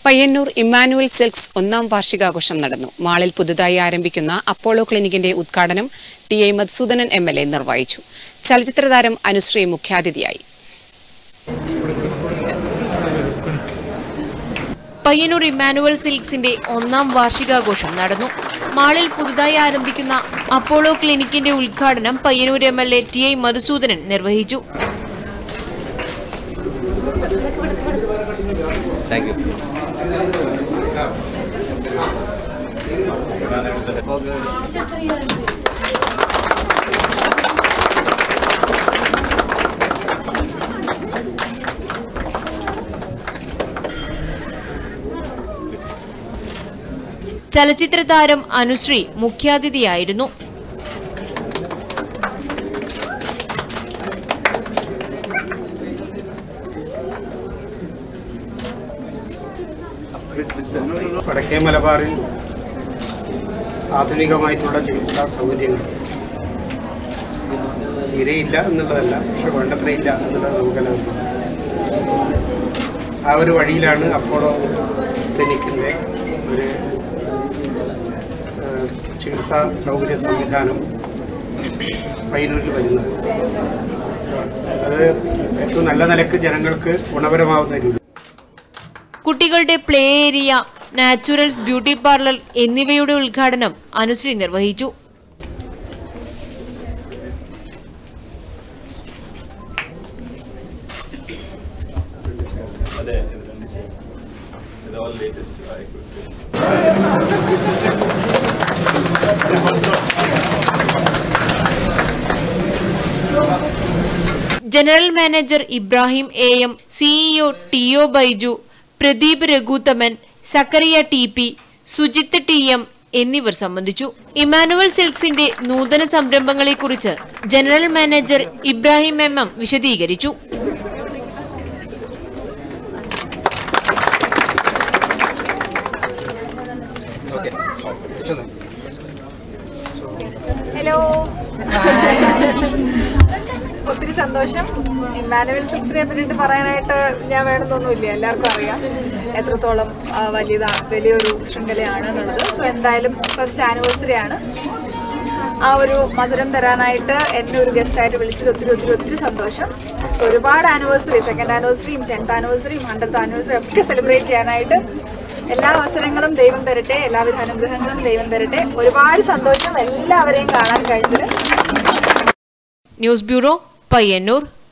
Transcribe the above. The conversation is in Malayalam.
Payyanur Emmanuel Silks ഒന്നാം വാർഷികാഘോഷം നടന്നു. മാളിൽ പുതുതായി ആരംഭിക്കുന്ന അപ്പോളോ ക്ലിനിക്കിന്റെ ഉദ്ഘാടനം ടി.ഐ. മധുസൂദനൻ എം.എൽ.എ. നിർവഹിച്ചു. ചലച്ചിത്ര താരം അനുശ്രീ മുഖ്യാതിഥിയായി. Payyanur Emmanuel Silksന്റെ ഒന്നാം വാർഷികാഘോഷം നടന്നു. മാളിൽ പുതുതായി ആരംഭിക്കുന്ന അപ്പോളോ ക്ലിനിക്കിന്റെ ഉദ്ഘാടനം പയ്യന്നൂർ എം.എൽ.എ. ടി.ഐ. മധുസൂദനൻ നിർവഹിച്ചു. ചലച്ചിത്ര താരം അനുശ്രീ മുഖ്യാതിഥിയായിരുന്നു. വടക്കേ മലബാറിൽ ആധുനികമായിട്ടുള്ള ചികിത്സാ സൗകര്യങ്ങൾ തീരെയില്ല എന്നുള്ളതല്ല, പക്ഷെ വേണ്ടത്രയില്ല എന്നുള്ളത് നമുക്കെല്ലാം ആ ഒരു വഴിയിലാണ് അപ്പോളോ ക്ലിനിക്കിൻ്റെ ഒരു ചികിത്സാ സൗകര്യ സംവിധാനം പയ്യന്നൂരിൽ വരുന്നത്. അത് ഏറ്റവും നല്ല നിലക്ക് ജനങ്ങൾക്ക് ഗുണപരമാവുന്ന രീതി. കുട്ടികളുടെ play area, naturals beauty parlour എന്നിവയുടെ ഉദ്ഘാടനം അനുശ്രീ നിർവഹിച്ചു. General manager Ibrahim A M., CEO T O. Baiju, Pradeep Raghuthaman, Zacharia T P., Sujith T M. എന്നിവർ സംബന്ധിച്ചു. ഇമ്മാനുവൽ സിൽക്സിന്റെ നൂതന സംരംഭങ്ങളെക്കുറിച്ച് ജനറൽ മാനേജർ ഇബ്രാഹിം എം.എം. വിശദീകരിച്ചു. ഹലോ, ഒത്തിരി സന്തോഷം. ഇമ്മാനുവൽ സിൽക്സിനെ പറ്റിയിട്ട് പറയാനായിട്ട് ഞാൻ വേണമെന്നൊന്നുമില്ല, എല്ലാവർക്കും അറിയാം എത്രത്തോളം വലിയൊരു ശൃംഖലയാണ് എന്നുള്ളത്. സോ എന്തായാലും ഫസ്റ്റ് ആനിവേഴ്സറി ആണ്. ആ ഒരു മധുരം തരാനായിട്ട് എന്നെ ഒരു ഗസ്റ്റായിട്ട് വിളിച്ചത് ഒത്തിരി സന്തോഷം. സോ ഒരുപാട് ആനിവേഴ്സറി, 2nd ആനിവേഴ്സറിയും 10th ആനിവേഴ്സറിയും 100th ആനിവേഴ്സറി ഒക്കെ സെലിബ്രേറ്റ് ചെയ്യാനായിട്ട് എല്ലാ അവസരങ്ങളും ദൈവം തരട്ടെ, എല്ലാവിധ അനുഗ്രഹങ്ങളും ദൈവം തരട്ടെ. ഒരുപാട് സന്തോഷം എല്ലാവരെയും കാണാൻ കഴിഞ്ഞത്. News bureau, Payyanur.